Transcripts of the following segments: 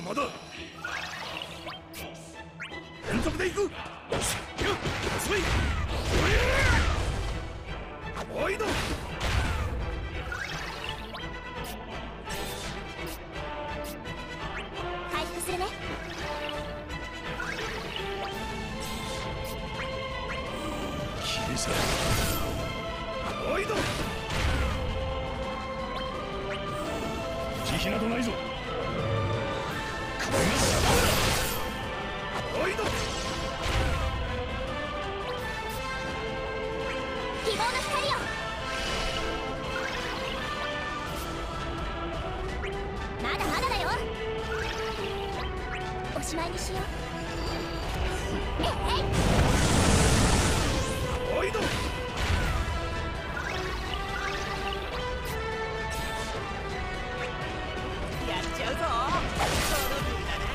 まだ連続で行く。よし、遅い。おいど回復するね。 切り裂おいど慈悲などないぞ。これがサバだ。おいど希望の光よ。まだまだだよ。おしまいにしよう。 おいどやっちゃうぞ。その分だな。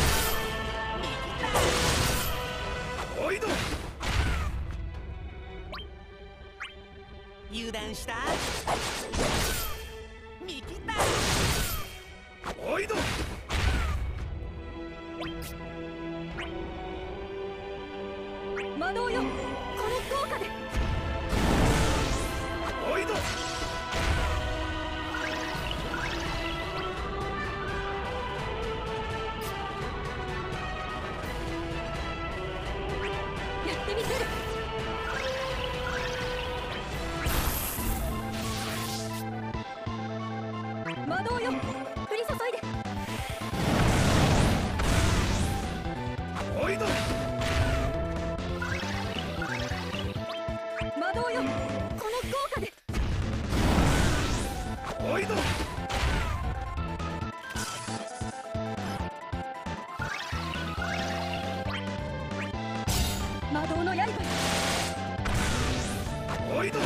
おいど油断した。見切った。 おいど魔導よ、この効果で。 おいどやってみせる。魔導よ、降り注いで。 おいど魔導よ、この効果で。 おいど魔導の刃よ。 おいど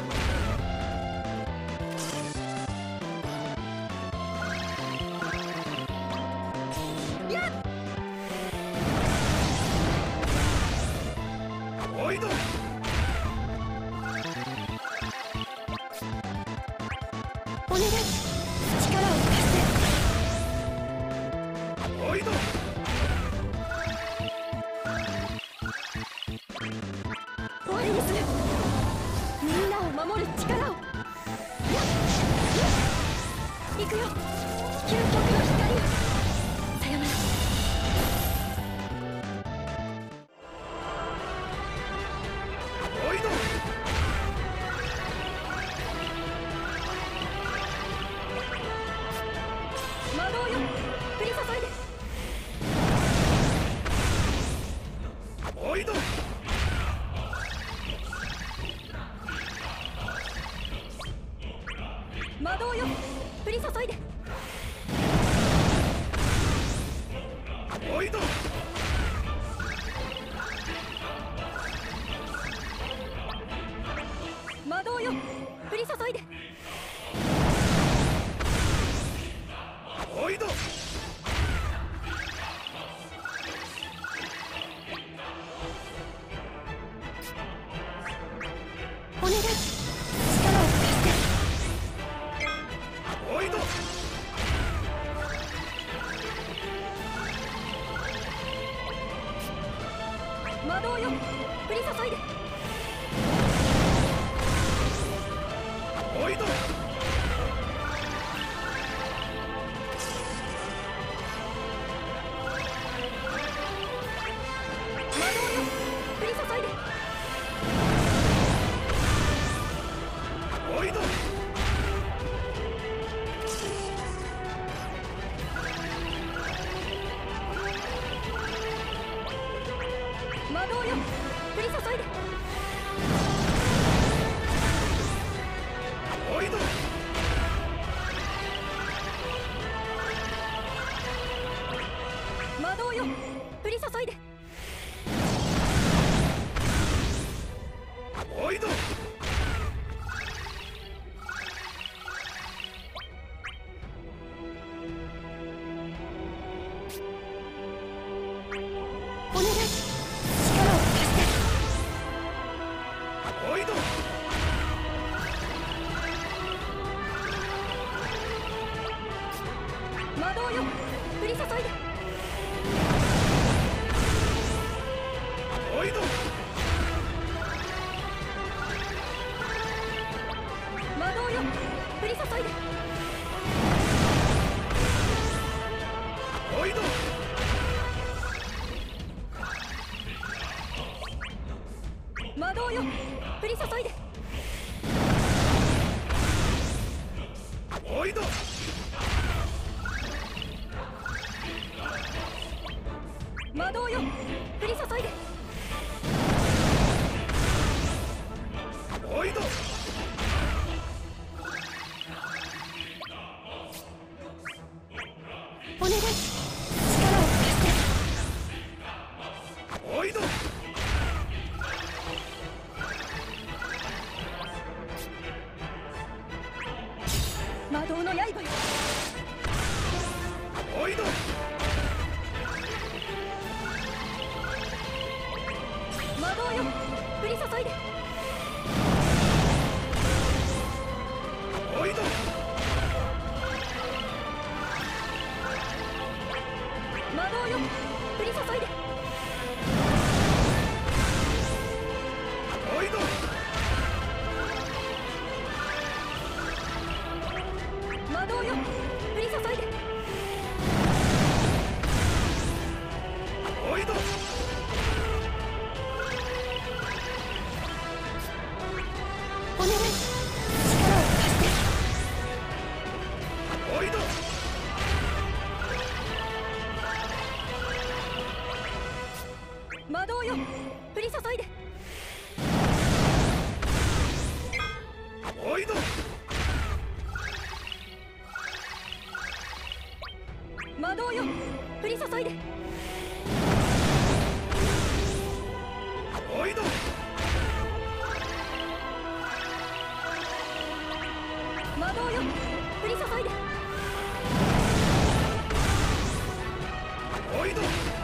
やっおいどお願い、力を貸して。 おいど終わりにする。みんなを守る力を。行くよ、究極の光よ。さよなら。 おいど魔導よ、降り注いで。 おいど魔導よ、降り注いで。 おいど魔導よ、降り注いで。 おいどお願い、力を貸して。 おいど魔導よ、降り注いで。 おいど魔導よ、降り注いで。 おいど魔導よ、降り注いで。 おいど魔導よ、降り注いで。 おいどお願い、力を貸して。 おいど魔導よ、降りり注いでおいど魔導よ降り注いでおいど魔導よ降り注いでおいど魔導よ降り注いでおいどお願い力を貸しておいど魔導の刃よおいど魔導よ降り注いでおいど魔導よ降り注いでおいど魔導よ降り注いでおいどお願い力を貸しておいど魔導よ降り注いでおいど魔導よ降り注いでおいど魔導よ降り注いでおいど